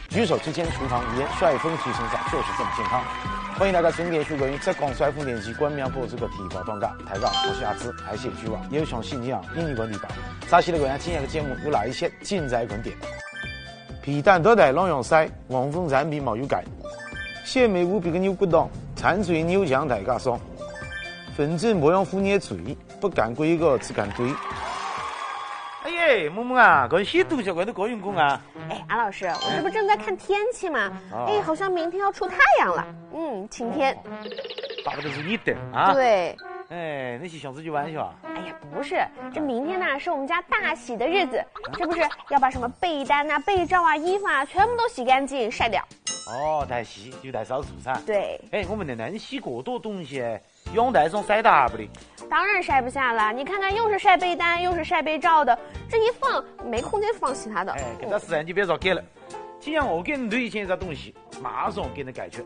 举手之间，厨房一烟，帅风提升下就是这么健康。欢迎大家准点收看浙江帅风电视官方播出的体育报档家。大家好，我是阿芝，还是一句话，有详细内容，印尼观地报。扎西的观众今天的节目有哪一些？尽在观点。皮蛋多带朗阳赛，黄蜂产皮毛有改。鲜美无比的牛骨汤，馋嘴牛酱大家爽。分子模样虎捏嘴，不干鬼个只干堆。哎耶，萌萌啊，跟写读小关的各用功啊！ 哎，安老师，我这不正在看天气吗？哎，好像明天要出太阳了，晴天。 巴不得是你的啊？ 对。 哎，那是想自己玩笑啊？ 哎呀，不是，这明天呢是我们家大喜的日子，这不是要把什么被单啊、被罩啊、衣服啊全部都洗干净晒掉。 哦，带洗就带烧素噻。 对。 哎，我们的能洗过多东西，用带上晒大不的？ 当然晒不下了，你看看，又是晒被单，又是晒被罩的，这一放没空间放其他的。 哎，这个事你别找给了，既然我给你推荐这东西，马上给你改去。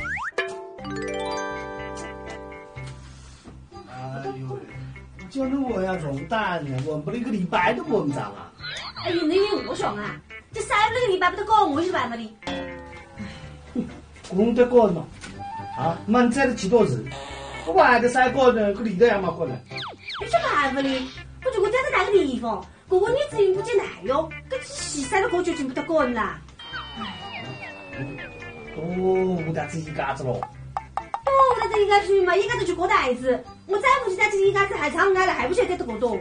哎呦，叫你问下重担呢，问不了一个礼拜都问不上啊！ 哎呦，你有我想啊，这晒不了一个礼拜不得搞，我有办法的。 功德高嘛，啊，满载了几多日，我外头晒高呢，个里头也没可能。 有什么办法的？我如果在那个地方，个个日子又不见来哟，这洗晒了过就进不得干啦。 哦，我得自己家子咯。 哦，那这一家子嘛，一家子就过袋子，我再不去在这一家子还长挨了，还不晓得得过多。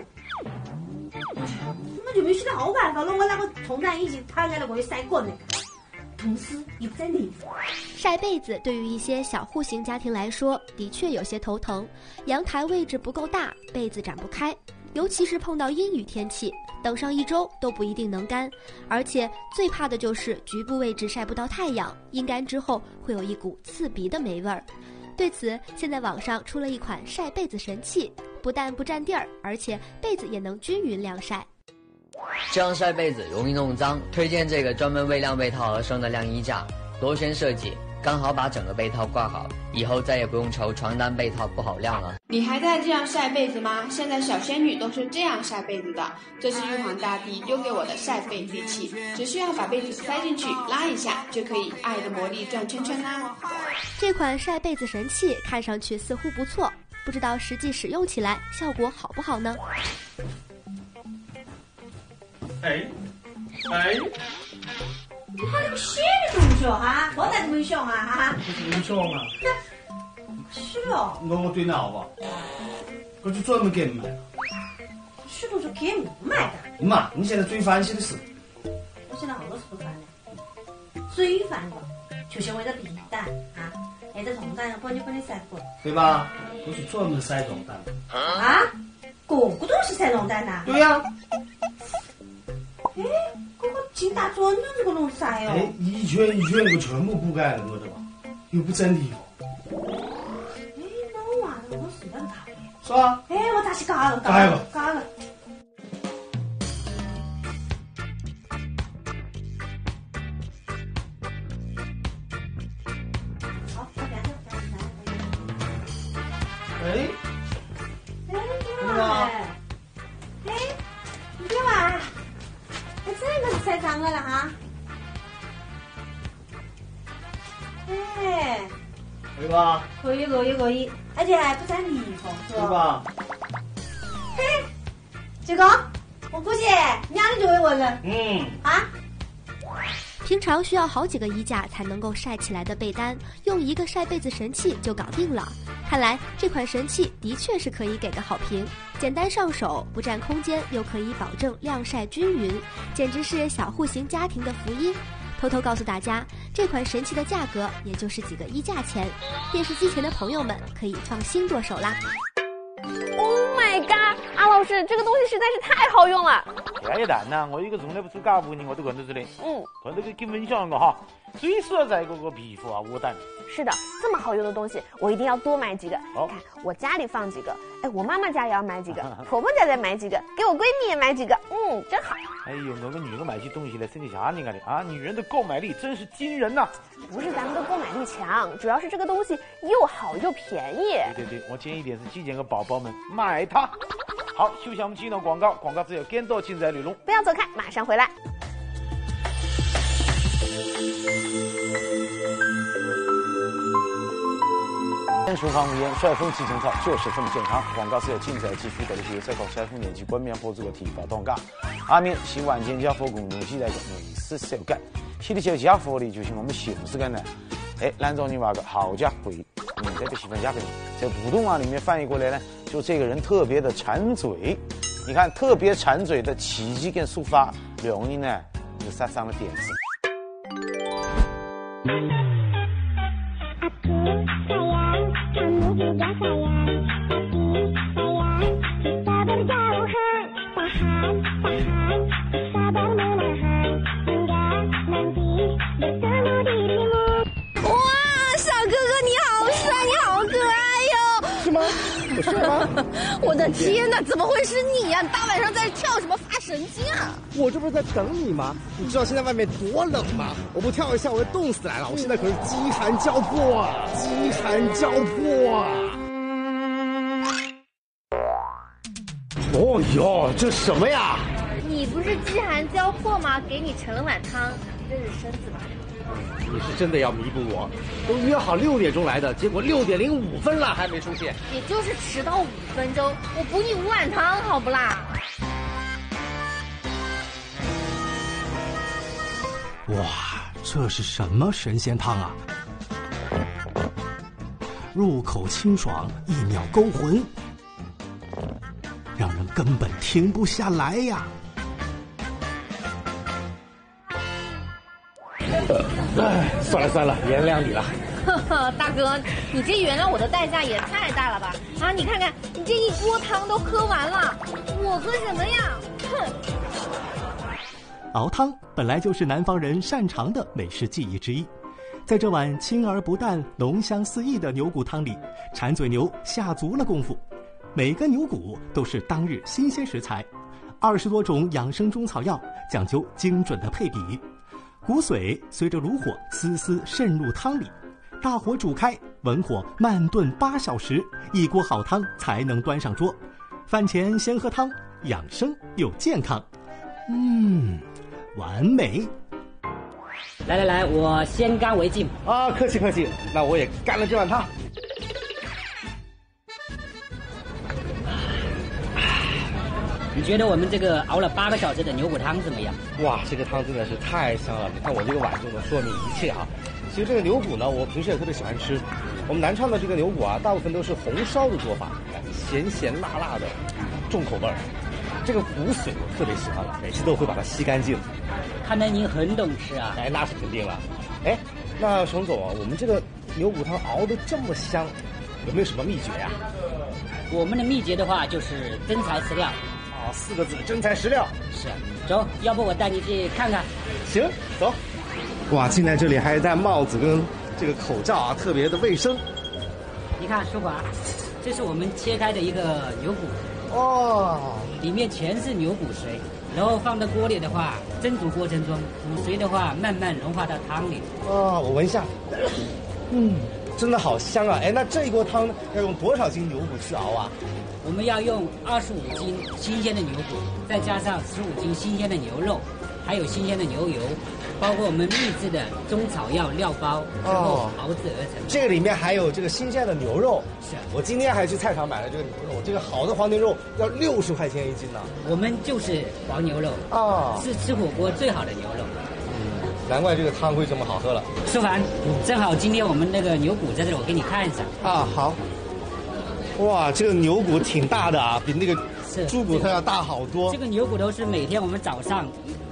那就没想到好办法了，我那个床单已经摊开了，我就晒干了。同时又不在里晒被子对于一些小户型家庭来说的确有些头疼，阳台位置不够大，被子展不开，尤其是碰到阴雨天气，等上1周都不一定能干，而且最怕的就是局部位置晒不到太阳，阴干之后会有一股刺鼻的霉味儿。对此，现在网上出了一款晒被子神器，不但不占地儿，而且被子也能均匀晾晒。 这样晒被子容易弄脏，推荐这个专门为晾被套而生的晾衣架，螺旋设计，刚好把整个被套挂好，以后再也不用愁床单被套不好晾了。 你还在这样晒被子吗？现在小仙女都是这样晒被子的，这是玉皇大帝丢给我的晒被利器，只需要把被子塞进去，拉一下就可以爱的魔力转圈圈啦。 这款晒被子神器看上去似乎不错，不知道实际使用起来效果好不好呢？ 哎， 你好那个虚的动作哈，我在这么想啊哈。 不是你想啊？ 虚哦。 我对那好不好？我就专门给你买。 虚动作给我买的。 妈，你现在最烦心的事？ 我现在好多事不烦的，最烦的就是为了被单啊，那个床单要帮你晒过， 对吧？我是专门晒床单。 啊？个个都是晒床单的？ 对呀。 哎，这个进大专的这个弄晒哦。 哎，一圈一圈我全部铺盖了，我的吧，又不整地方。 哎，那我娃子我是这样搞的。 是吧？ 哎，我咋去搞了？ 搞了。好，我赶紧。 哎， 你好。哎，你干嘛？这个是晒脏了哈。哎， 可以吧？ 可以，而且还不占地方，是吧？ 对吧？ 嘿，这个我估计娘你就会问了。啊。 平常需要好几个衣架才能够晒起来的被单，用一个晒被子神器就搞定了。看来这款神器的确是可以给个好评，简单上手，不占空间，又可以保证晾晒均匀，简直是小户型家庭的福音。偷偷告诉大家，这款神器的价格也就是几个衣架钱，电视机前的朋友们可以放心剁手啦。 Oh my god， 安老师，这个东西实在是太好用了。 这一蛋呐，我一个从来不做家务的，我都看到这里。看到给分享一个哈，最适合在这个皮肤啊窝蛋。 是的，这么好用的东西，我一定要多买几个。看我家里放几个，哎，我妈妈家也要买几个，婆婆家再买几个，给我闺蜜也买几个，真好。 哎呦，我们女人买起东西来身体吓人的啊！女人的购买力真是惊人呐！ 不是咱们的购买力强，主要是这个东西又好又便宜。 对，我建议一点是极简的宝宝们买它。好，休息我们进入广告，广告之后更多精彩内容， 不要走开，马上回来。 厨房无烟，帅风气蒸炒就是这么健康。广告是由竞赛继续的决赛高赛风年纪冠冕播出个提法当家。下面是晚间家火工农期来个美食手感，西里小家火里就是我们休息个呢。兰州你话个好家伙，这个喜欢加给你，在普通话里面翻译过来呢，就这个人特别的馋嘴。你看，特别馋嘴的奇迹跟抒发，容易呢就撒上了点子。 我的天哪，怎么会是你呀？大晚上在这跳什么发神经啊？ 我这不是在等你吗？你知道现在外面多冷吗？我不跳一下我要冻死来了！我现在可是饥寒交迫啊，饥寒交迫啊！哦哟，这什么呀？ 你不是饥寒交迫吗？给你盛了碗汤，热热身子吧。 你是真的要弥补我？都约好6点钟来的，结果6点05分了还没出现， 也就是迟到5分钟，我补你5碗汤好不啦？ 哇，这是什么神仙汤啊？入口清爽，一秒勾魂，让人根本停不下来呀！ 算了，原谅你了。 呵呵，大哥，你这原谅我的代价也太大了吧？啊，你看看，你这一锅汤都喝完了，我喝什么呀？哼！ 熬汤本来就是南方人擅长的美食技艺之一，在这碗清而不淡、浓香四溢的牛骨汤里，馋嘴牛下足了功夫。每根牛骨都是当日新鲜食材，20多种养生中草药讲究精准的配比。骨髓随着炉火丝丝渗入汤里，大火煮开，文火慢炖8小时，一锅好汤才能端上桌。饭前先喝汤，养生又健康。完美。 来，我先干为敬啊！客气，那我也干了这碗汤。 你觉得我们这个熬了8个小时的牛骨汤怎么样？ 哇，这个汤真的是太香了！你看我这个碗就能说明一切啊。其实这个牛骨呢，我平时也特别喜欢吃。我们南昌的这个牛骨啊，大部分都是红烧的做法，咸咸辣辣的，重口味儿。这个骨髓我特别喜欢了，每次都会把它吸干净。 看来您很懂吃啊！ 哎，那是肯定了。哎，那熊总啊，我们这个牛骨汤熬得这么香，有没有什么秘诀呀？ 我们的秘诀的话，就是真材实料。 4个字，真材实料。 是，走，要不我带你去看看。 行，走。哇，进来这里还戴帽子跟这个口罩啊，特别的卫生。 你看，叔华，这是我们切开的一个牛骨。 哦， 里面全是牛骨髓，然后放到锅里的话，蒸煮过程中，骨髓的话慢慢融化到汤里。 哦，我闻一下。真的好香啊！哎，那这一锅汤要用多少斤牛骨去熬啊？ 我们要用25斤新鲜的牛骨，再加上15斤新鲜的牛肉，还有新鲜的牛油，包括我们秘制的中草药料包，最后熬制而成。 这个里面还有这个新鲜的牛肉。 是， 我今天还去菜场买了这个牛肉，这个好的黄牛肉要60块钱1斤呢。 我们就是黄牛肉啊，是吃火锅最好的牛肉。 难怪这个汤会这么好喝了。 舒凡，正好今天我们那个牛骨在这里，我给你看一下。 啊，好。哇，这个牛骨挺大的啊，比那个猪骨头要大好多。 这个牛骨头是每天我们早上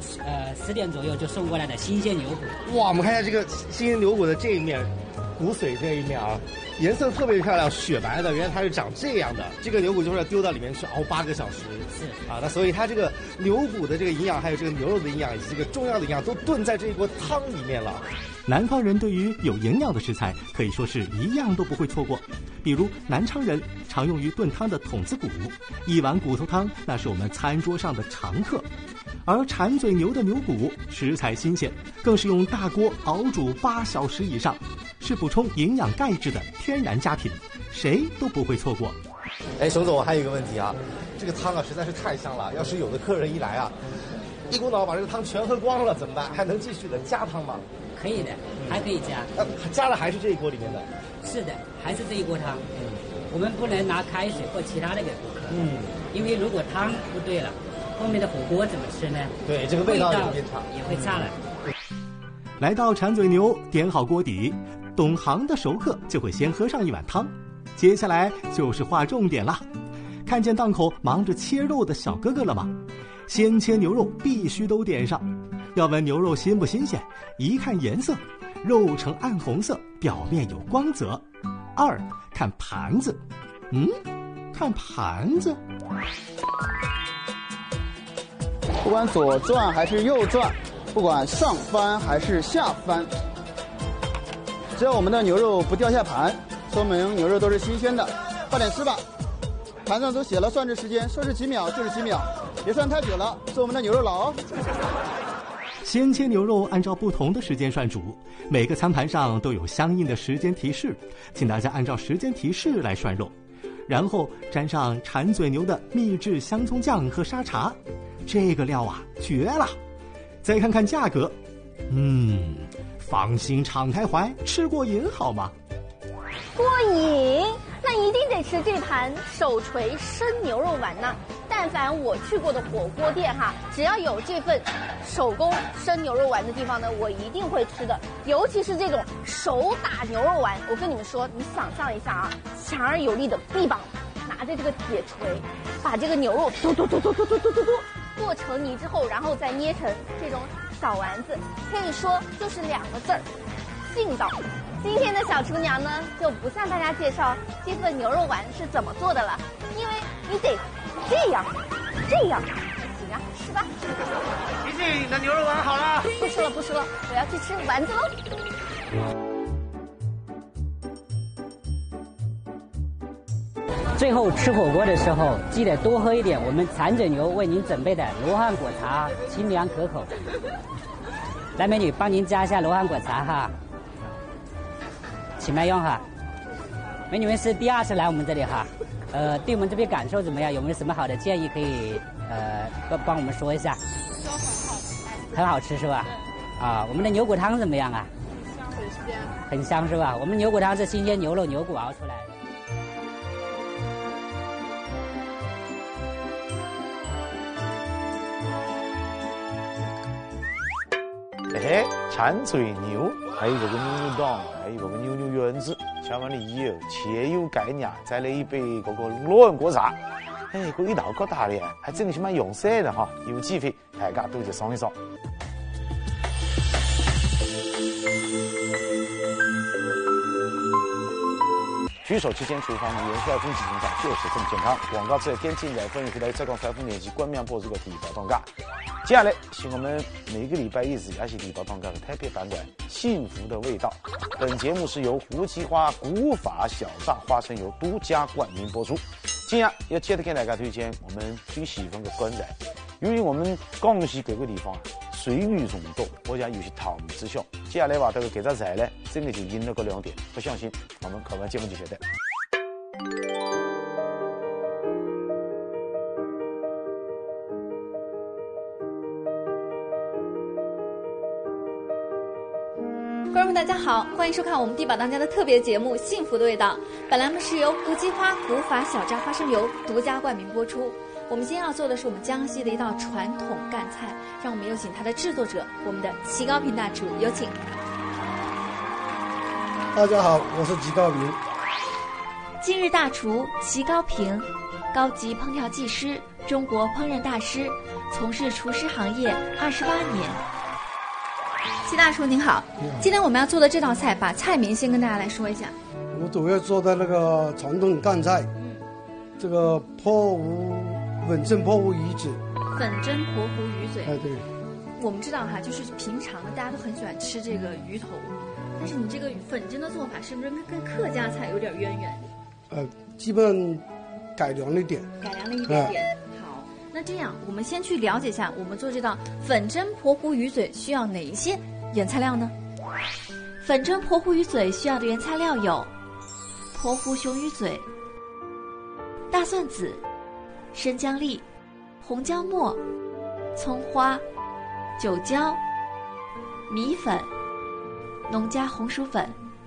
10点左右就送过来的新鲜牛骨。 哇，我们看一下这个新鲜牛骨的这一面，骨髓这一面啊，颜色特别漂亮，雪白的。原来它是长这样的。这个牛骨就是要丢到里面去熬8个小时。 是啊，那所以它这个牛骨的这个营养，还有这个牛肉的营养，以及这个重要的营养，都炖在这一锅汤里面了。 南方人对于有营养的食材可以说是一样都不会错过，比如南昌人常用于炖汤的筒子骨，一碗骨头汤那是我们餐桌上的常客。而馋嘴牛的牛骨食材新鲜，更是用大锅熬煮8小时以上，是补充营养钙质的天然佳品，谁都不会错过。 哎，熊总，我还有一个问题啊，这个汤啊实在是太香了，要是有的客人一来啊， 一股脑把这个汤全喝光了怎么办？还能继续的加汤吗？ 可以的，还可以加。 加了还是这一锅里面的？ 是的，还是这一锅汤。我们不能拿开水或其他的给顾客。因为如果汤不对了，后面的火锅怎么吃呢？ 对，这个味道也会差了。 来到馋嘴牛，点好锅底，懂行的熟客就会先喝上一碗汤，接下来就是划重点了。看见档口忙着切肉的小哥哥了吗？先切牛肉必须都点上，要闻牛肉新不新鲜，一看颜色，肉呈暗红色，表面有光泽。2看盘子，看盘子。 不管左转还是右转，不管上翻还是下翻，只要我们的牛肉不掉下盘，说明牛肉都是新鲜的。快点吃吧，盘上都写了算制时间，说是几秒就是几秒，别算太久了，是我们的牛肉佬哦。 先切牛肉按照不同的时间涮煮，每个餐盘上都有相应的时间提示，请大家按照时间提示来涮肉，然后沾上馋嘴牛的秘制香葱酱和沙茶，这个料啊绝了！再看看价格，放心敞开怀，吃过瘾好吗？ 过瘾，那一定得吃这盘手锤生牛肉丸呢。但凡我去过的火锅店哈，只要有这份手工生牛肉丸的地方呢，我一定会吃的。尤其是这种手打牛肉丸，我跟你们说，你想象一下啊，强而有力的臂膀，拿着这个铁锤，把这个牛肉剁剁成泥之后，然后再捏成这种小丸子，可以说就是2个字儿，劲道。今天的小厨娘呢，就不向大家介绍这份牛肉丸是怎么做的了，因为你得这样行啊，是吧？ 怡静，你的牛肉丸好了。 不吃了，我要去吃丸子喽。 最后吃火锅的时候，记得多喝一点我们馋嘴牛为您准备的罗汉果茶，清凉可口。来，美女，帮您加一下罗汉果茶哈，请慢用哈。美女们是第2次来我们这里哈，对我们这边感受怎么样？有没有什么好的建议可以帮我们说一下？很好吃是吧？啊，我们的牛骨汤怎么样啊？很香是吧？我们牛骨汤是新鲜牛肉牛骨熬出来的。 馋嘴牛，还有这个牛肉档，还有这个牛丸子，吃完了以后，切有概念，再来一杯这个罗汉果茶。这一道可大了，还真的是蛮用色的哈。有机会大家都去尝一尝。举手之间厨房里元帅风气形象就是这么健康。广告之后点进来，欢迎回来浙江传福电视冠名播出的地方档家。接下来是我们每个礼拜一次也是地方档家的特别版本《幸福的味道》。本节目是由胡奇花古法小榨花生油独家冠名播出。今天要接着给大家推荐我们最喜欢的干菜。由于我们江西各个地方水域众多，我讲有些汤之小。接下来话这个给这菜呢，真的就赢了个2点，不相信我们看完节目就晓得。 观众们大家好，欢迎收看我们地宝当家的特别节目《幸福的味道》。本栏目是由胡姬花古法小榨花生油独家冠名播出。我们今天要做的是我们江西的一道传统赣菜，让我们有请它的制作者，我们的齐高平大厨，有请。 大家好，我是齐高平。 今日大厨齐高平，高级烹调技师，中国烹饪大师，从事厨师行业28年。齐大厨您好，今天我们要做的这道菜，把菜名先跟大家来说一下。 我主要做的那个传统赣菜，这个粉蒸泼湖鱼嘴。 粉蒸泼湖鱼嘴。 哎，对。 我们知道哈，就是平常呢，大家都很喜欢吃这个鱼头，但是你这个粉蒸的做法是不是跟客家菜有点渊源？ 基本改良了一点。 改良了一点点。好，那这样我们先去了解一下，我们做这道粉蒸泼湖鱼嘴需要哪一些原材料呢？粉蒸泼湖鱼嘴需要的原材料有：泼湖熊鱼嘴、大蒜籽、生姜粒、红椒末、葱花、 酒椒、米粉、农家红薯粉。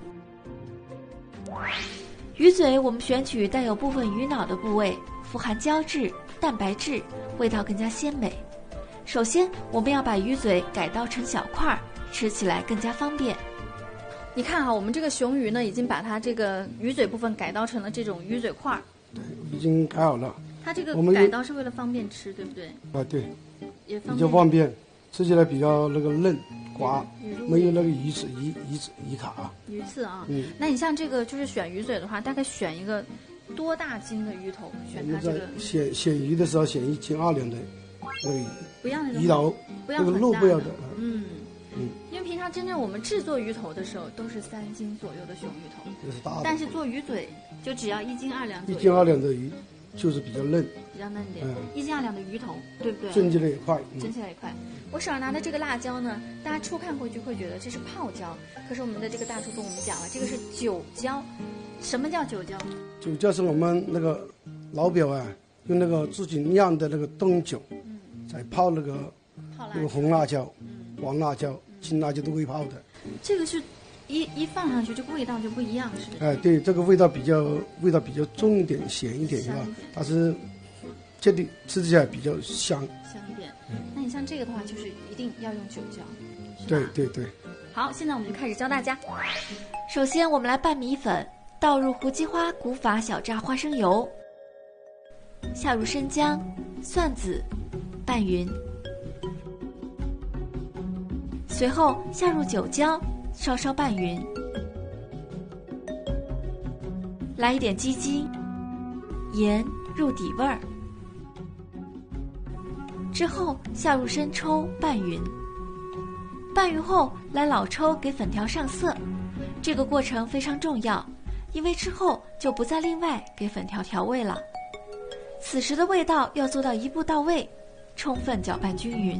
鱼嘴我们选取带有部分鱼脑的部位，富含胶质、蛋白质，味道更加鲜美。首先，我们要把鱼嘴改刀成小块，吃起来更加方便。 你看哈，我们这个熊鱼呢，已经把它这个鱼嘴部分改刀成了这种鱼嘴块。 对，已经改好了。 它这个改刀是为了方便吃，对不对？ 啊，对， 也比较方便，吃起来比较那个嫩滑，没有那个鱼卡。 鱼刺啊，那你像这个就是选鱼嘴的话，大概选一个多大斤的鱼头？选它这个选鱼的时候选1斤2两的那个鱼， 不要那种鱼头， 不要那个肉不要的。 因为平常真正我们制作鱼头的时候都是3斤左右的熊鱼头， 这是大的。 但是做鱼嘴就只要1斤2两左右。 1斤2两的鱼就是比较嫩， 比较嫩点。1斤2两的鱼头，对不对？ 蒸起来也快， 蒸起来也快。我手上拿的这个辣椒呢，大家初看过去会觉得这是泡椒，可是我们的这个大厨跟我们讲了，这个是酒椒。什么叫酒椒？ 酒椒是我们那个老表啊，用那个自己酿的那个冻酒，再泡那个红辣椒、黄辣椒、青辣椒都会泡的。 这个是一放上去，这个味道就不一样，是不是？ 哎，对，这个味道比较重一点，咸一点是吧？但是这里吃起来比较香一点。那你像这个的话，就是一定要用酒椒。 对。 好，现在我们就开始教大家。 首先，我们来拌米粉，倒入胡姬花古法小榨花生油，下入生姜、蒜子，拌匀。随后下入酒椒，稍稍拌匀，来一点鸡精、盐入底味儿。之后下入生抽拌匀，拌匀后来老抽给粉条上色，这个过程非常重要，因为之后就不再另外给粉条调味了。此时的味道要做到一步到位，充分搅拌均匀。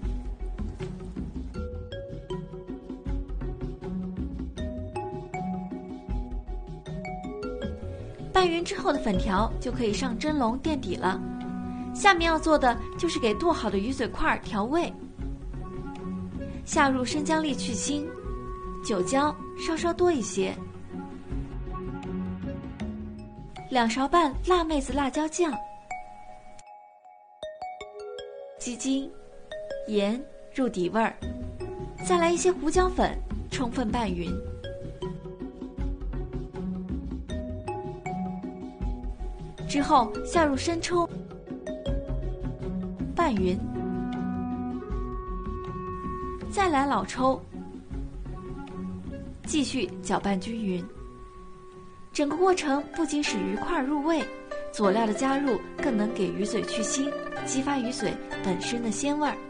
拌匀之后的粉条就可以上蒸笼垫底了。下面要做的就是给剁好的鱼嘴块调味，下入生姜粒去腥，酒椒稍稍多一些，2勺半辣妹子辣椒酱，鸡精、盐入底味儿，再来一些胡椒粉，充分拌匀。之后下入生抽，拌匀，再来老抽，继续搅拌均匀。整个过程不仅使鱼块入味，佐料的加入更能给鱼嘴去腥，激发鱼嘴本身的鲜味儿。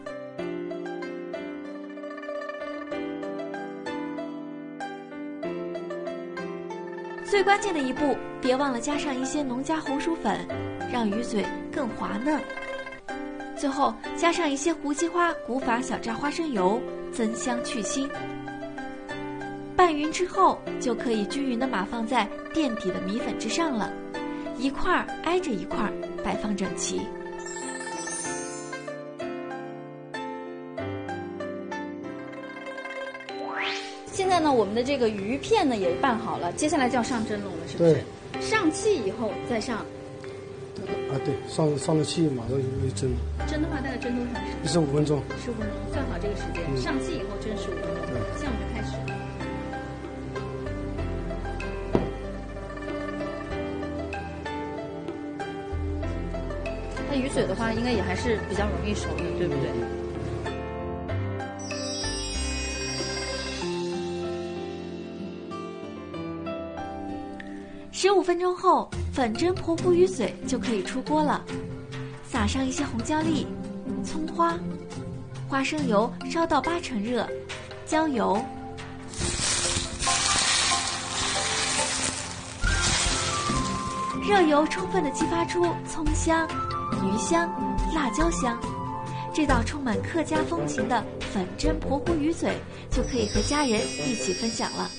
最关键的一步，别忘了加上一些农家红薯粉，让鱼嘴更滑嫩。最后加上一些胡姬花古法小榨花生油，增香去腥。拌匀之后，就可以均匀地码放在垫底的米粉之上了，一块挨着一块摆放整齐。 现在呢，我们的这个鱼片呢也拌好了，接下来就要上蒸笼了，是不是？ 对。 上气以后再上。 对，上了气马上就会蒸。 蒸的话大概蒸多长时间 ？15分钟。 15分钟，算好这个时间。上气以后蒸15分钟。现在我们就开始。那鱼嘴的话，应该也还是比较容易熟的，对不对 ？15分钟后，粉蒸婆糊鱼嘴就可以出锅了。撒上一些红椒粒、葱花、花生油，烧到80%热，浇油。热油充分地激发出葱香、鱼香、辣椒香，这道充满客家风情的粉蒸婆糊鱼嘴就可以和家人一起分享了。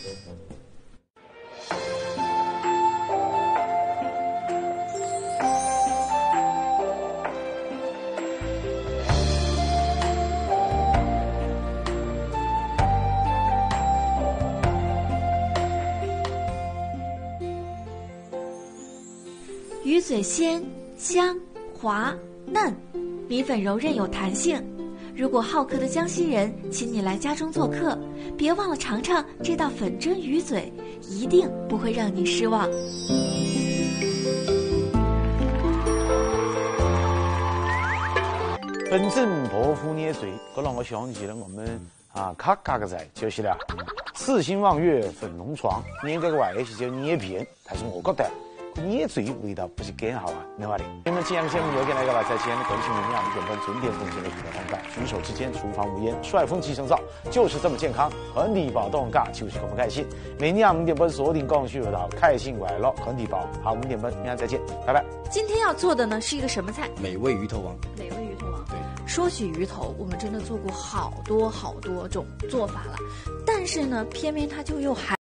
嘴鲜、香、滑、嫩，米粉柔韧有弹性。如果好客的江西人请你来家中做客，别忘了尝尝这道粉蒸鱼嘴，一定不会让你失望。 粉蒸婆夫捏嘴，这让我想起了我们客家的菜，就是了四星望月粉龙床，捏这个外是叫捏片，但是我觉得捏嘴味道不是更好啊，明白的。那么这样节目留给那个了，在西安的更新明亮1点半准点奉献的地方饭，举手之间厨房无烟，帅风气生燥，就是这么健康。很地宝动嘎就是这么开心。每年5点半锁定广旭有道，开心快乐很地宝。好，5点半明天再见，拜拜。 今天要做的呢是一个什么菜？ 美味鱼头王。 美味鱼头王。对，说起鱼头，我们真的做过好多种做法了，但是呢，偏偏它就又还